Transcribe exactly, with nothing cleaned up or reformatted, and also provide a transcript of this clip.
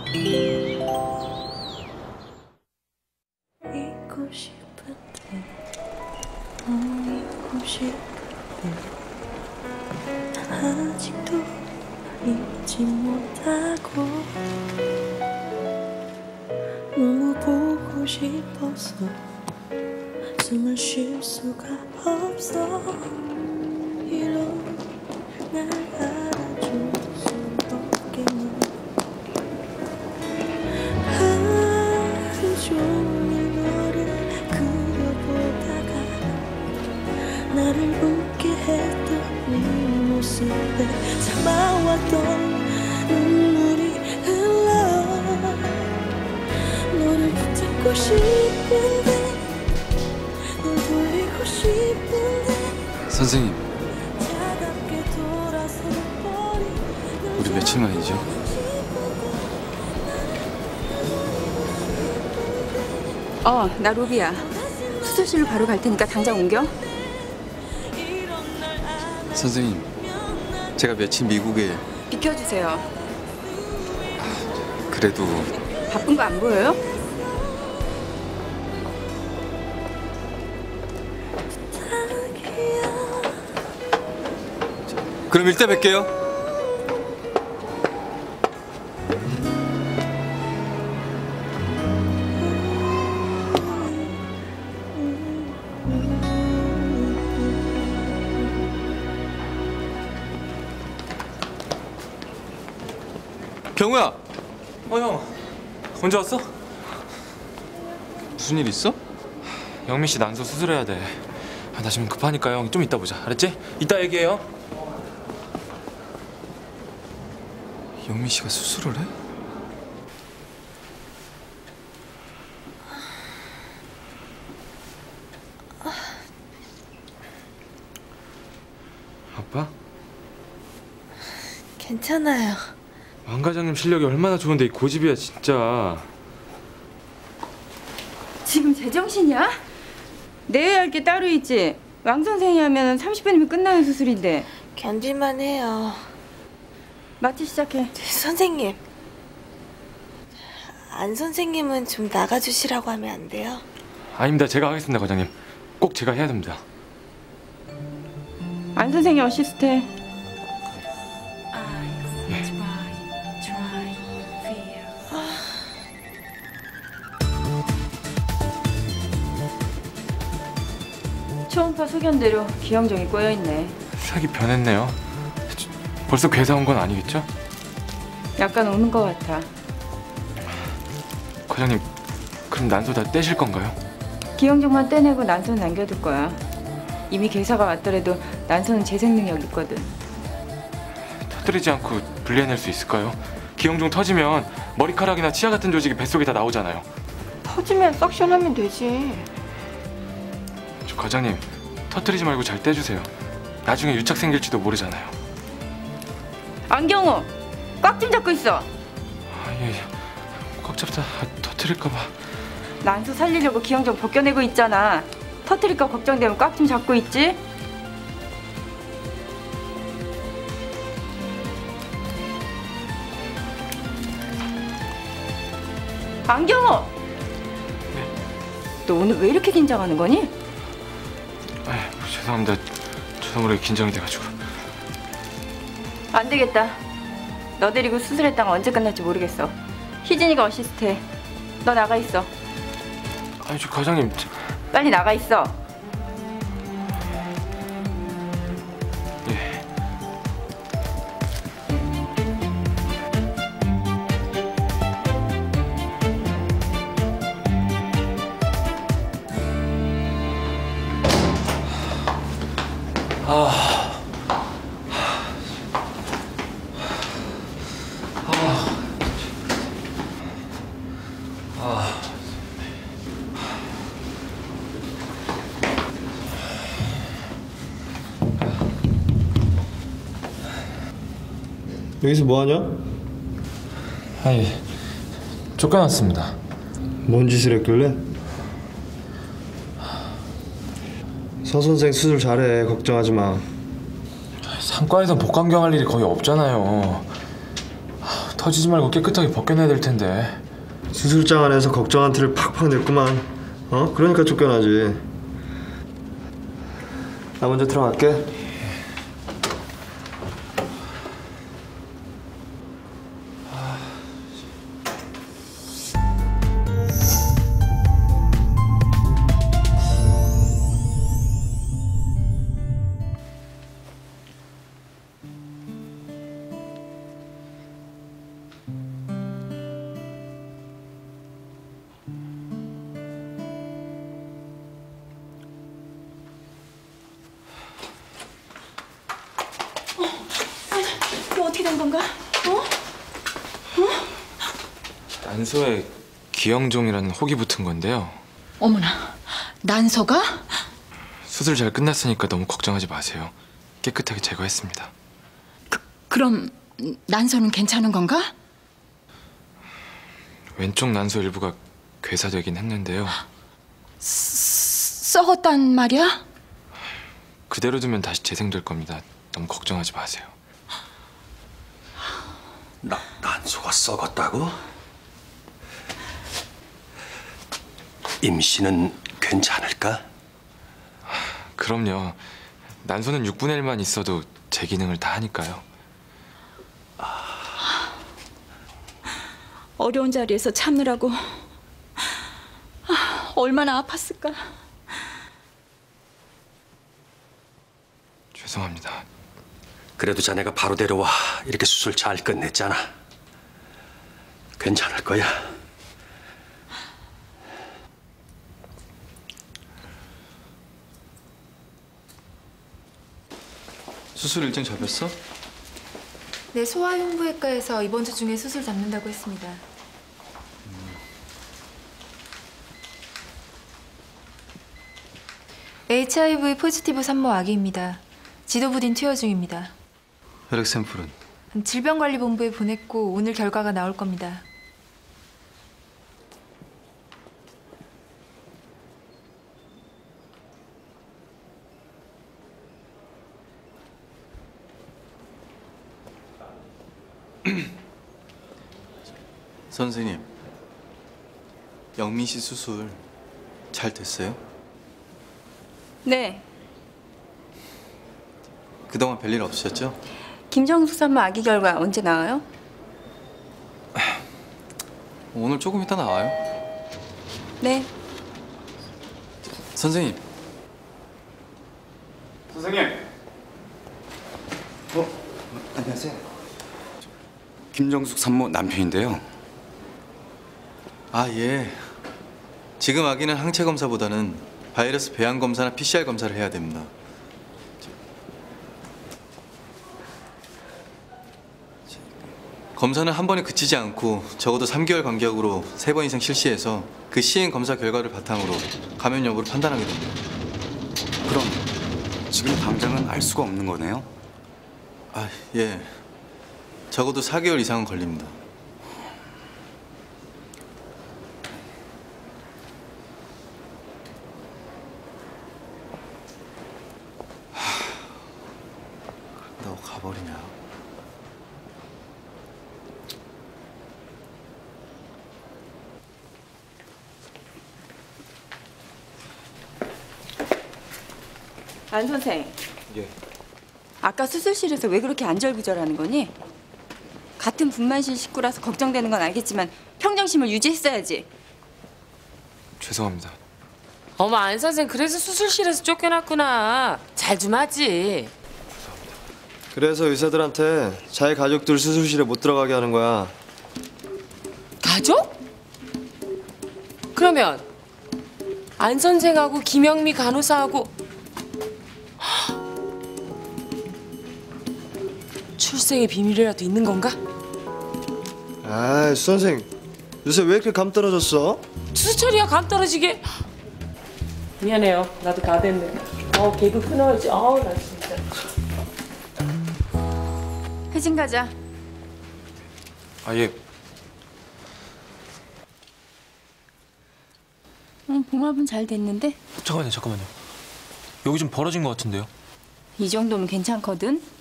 잊고 싶은데 너무 잊고 싶은데 아직도 잊지 못하고 너무 보고 싶어서 숨을 쉴 수가 없어. 이런 날 알아줄 수 없겠니. 하루 종일 너를 그려보다가 나를 웃게 했던 네 모습에 참아왔던 눈물이 흘러. 너를 붙잡고 싶은데 널 돌리고 싶은데. 선생님, 우리 며칠 만이죠? 어, 나 로비야. 수술실로 바로 갈 테니까 당장 옮겨. 선생님, 제가 며칠 미국에... 비켜주세요. 아, 그래도... 바쁜 거 안 보여요? 그럼 이따 뵐게요. 경우야! 어, 형. 언제 왔어? 무슨 일 있어? 영민 씨 난소 수술해야 돼. 아, 나 지금 급하니까 형 좀 이따 보자. 알았지? 이따 얘기해요. 영민 씨가 수술을 해? 아빠? 괜찮아요. 왕 과장님 실력이 얼마나 좋은데 이 고집이야 진짜. 지금 제정신이야? 내야 할 게 따로 있지. 왕 선생이 하면 삼십 분이면 끝나는 수술인데. 견딜만 해요. 마취 시작해. 선생님, 안 선생님은 좀 나가주시라고 하면 안 돼요? 아닙니다. 제가 하겠습니다 과장님. 꼭 제가 해야 됩니다. 안 선생이 어시스트. 초음파 소견대로 기형정이 꼬여있네. 색이 변했네요. 벌써 괴사 온 건 아니겠죠? 약간 오는 것 같아. 과장님, 그럼 난소 다 떼실 건가요? 기형정만 떼내고 난소는 남겨둘 거야. 이미 괴사가 왔더라도 난소는 재생 능력 있거든. 터뜨리지 않고 분리해낼 수 있을까요? 기형종 터지면 머리카락이나 치아 같은 조직이 뱃속에 다 나오잖아요. 터지면 석션하면 되지. 저 과장님, 터뜨리지 말고 잘 떼주세요. 나중에 유착 생길지도 모르잖아요. 안경호! 꽉 좀 잡고 있어! 아, 예, 꽉 잡다 아, 터뜨릴까 봐. 난소 살리려고 기형정 벗겨내고 있잖아. 터뜨릴까 걱정되면 꽉 좀 잡고 있지? 안경호! 네? 너 오늘 왜 이렇게 긴장하는 거니? 아, 죄송합니다. 저도 모르게 긴장이 돼가지고. 안 되겠다. 너 데리고 수술했다가 언제 끝날지 모르겠어. 희진이가 어시스트해. 너 나가 있어. 아니 저 과장님. 저... 빨리 나가 있어. 예. 아. 여기서 뭐하냐? 아니, 쫓겨났습니다. 뭔 짓을 했길래? 서 선생 수술 잘해. 걱정하지 마. 상과에선 복강경 할 일이 거의 없잖아요. 터지지 말고 깨끗하게 벗겨내야 될 텐데. 수술장 안에서 걱정한 티를 팍팍 냈구만. 어? 그러니까 쫓겨나지. 나 먼저 들어갈게. 또 어떻게 된 건가? 어? 난소에 기형종이라는 혹이 붙은 건데요. 어머나, 난소가? 수술 잘 끝났으니까 너무 걱정하지 마세요. 깨끗하게 제거했습니다. 그, 그럼 난소는 괜찮은 건가? 왼쪽 난소 일부가 괴사되긴 했는데요. 썩었단 말이야? 그대로 두면 다시 재생될 겁니다. 너무 걱정하지 마세요. 나, 난소가 썩었다고? 임신은 괜찮을까? 그럼요. 난소는 육분의 일만 있어도 제 기능을 다 하니까요. 어려운 자리에서 참느라고 아, 얼마나 아팠을까. 죄송합니다. 그래도 자네가 바로 데려와 이렇게 수술 잘 끝냈잖아. 괜찮을 거야. 수술 일정 잡혔어? 네, 소아흉부외과에서 이번 주 중에 수술 잡는다고 했습니다. 에이치아이브이 포지티브 산모 아기입니다. 지도부딘 투여 중입니다. 혈액 샘플은? 질병관리본부에 보냈고 오늘 결과가 나올 겁니다. 선생님, 영민 씨 수술 잘 됐어요? 네, 그동안 별일 없으셨죠? 김정숙 산모 아기 결과 언제 나와요? 오늘 조금 이따 나와요. 네. 선생님. 선생님. 어, 안녕하세요. 김정숙 산모 남편인데요. 아, 예. 지금 아기는 항체 검사보다는 바이러스 배양 검사나 피씨알 검사를 해야 됩니다. 검사는 한 번에 그치지 않고 적어도 삼 개월 간격으로 세 번 이상 실시해서 그 시행 검사 결과를 바탕으로 감염 여부를 판단하게 됩니다. 그럼 지금 당장은 알 수가 없는 거네요? 아, 예. 적어도 사 개월 이상은 걸립니다. 하... 너 가버리냐? 안 선생. 예. 아까 수술실에서 왜 그렇게 안절부절하는 거니? 같은 분만실 식구라서 걱정되는 건 알겠지만 평정심을 유지했어야지. 죄송합니다. 어머, 안 선생 그래서 수술실에서 쫓겨났구나. 잘 좀 하지. 그래서 의사들한테 자기 가족들 수술실에 못 들어가게 하는 거야. 가족? 그러면 안 선생하고 김영미 간호사하고 출생의 비밀이라도 있는 건가? 아, 수 선생 요새 왜 이렇게 감 떨어졌어? 수철이야 감 떨어지게. 미안해요. 나도 다 됐네. 어 개그 끊어야지. 아우 나 진짜. 회진 가자. 아, 예. 응, 봉합은 잘 됐는데 잠깐만요, 잠깐만요. 여기 좀 벌어진 것 같은데요? 이 정도면 괜찮거든.